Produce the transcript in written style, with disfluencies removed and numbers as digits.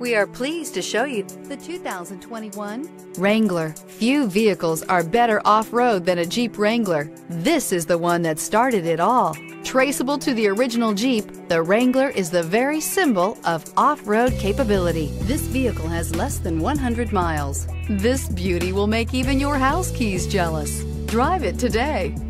We are pleased to show you the 2021 Wrangler. Few vehicles are better off-road than a Jeep Wrangler. This is the one that started it all. Traceable to the original Jeep, the Wrangler is the very symbol of off-road capability. This vehicle has less than 100 miles. This beauty will make even your house keys jealous. Drive it today.